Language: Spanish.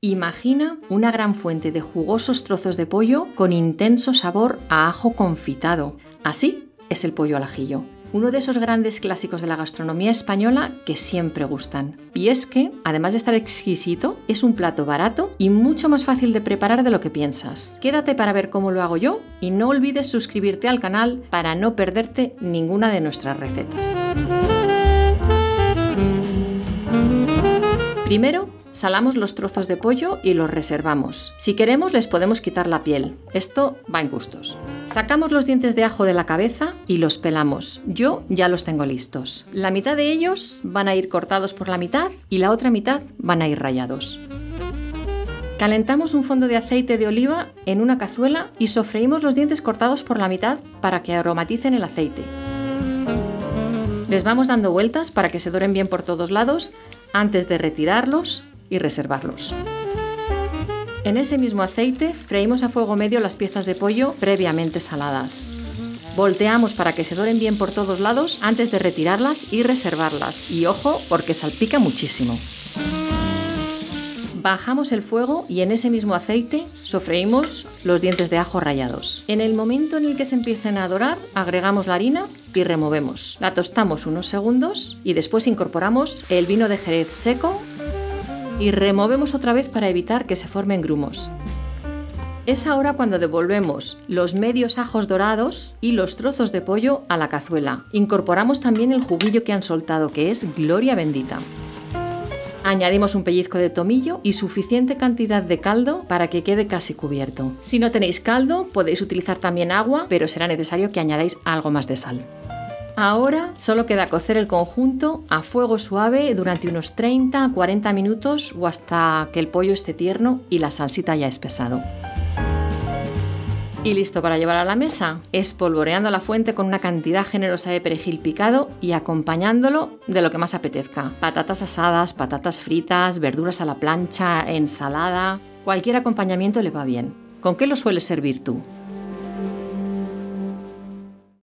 Imagina una gran fuente de jugosos trozos de pollo con intenso sabor a ajo confitado. Así es el pollo al ajillo. Uno de esos grandes clásicos de la gastronomía española que siempre gustan. Y es que, además de estar exquisito, es un plato barato y mucho más fácil de preparar de lo que piensas. Quédate para ver cómo lo hago yo y no olvides suscribirte al canal para no perderte ninguna de nuestras recetas. Primero, salamos los trozos de pollo y los reservamos. Si queremos, les podemos quitar la piel. Esto va en gustos. Sacamos los dientes de ajo de la cabeza y los pelamos. Yo ya los tengo listos. La mitad de ellos van a ir cortados por la mitad y la otra mitad van a ir rallados. Calentamos un fondo de aceite de oliva en una cazuela y sofreímos los dientes cortados por la mitad para que aromaticen el aceite. Les vamos dando vueltas para que se doren bien por todos lados antes de retirarlos y reservarlos. En ese mismo aceite freímos a fuego medio las piezas de pollo previamente saladas. Volteamos para que se doren bien por todos lados antes de retirarlas y reservarlas. Y ojo, porque salpica muchísimo. Bajamos el fuego y en ese mismo aceite sofreímos los dientes de ajo rallados. En el momento en el que se empiecen a dorar, agregamos la harina y removemos. La tostamos unos segundos y después incorporamos el vino de Jerez seco y removemos otra vez para evitar que se formen grumos. Es ahora cuando devolvemos los medios ajos dorados y los trozos de pollo a la cazuela. Incorporamos también el juguillo que han soltado, que es gloria bendita. Añadimos un pellizco de tomillo y suficiente cantidad de caldo para que quede casi cubierto. Si no tenéis caldo, podéis utilizar también agua, pero será necesario que añadáis algo más de sal. Ahora solo queda cocer el conjunto a fuego suave durante unos 30 a 40 minutos o hasta que el pollo esté tierno y la salsita haya espesado. Y listo para llevar a la mesa, espolvoreando la fuente con una cantidad generosa de perejil picado y acompañándolo de lo que más apetezca. Patatas asadas, patatas fritas, verduras a la plancha, ensalada... Cualquier acompañamiento le va bien. ¿Con qué lo sueles servir tú?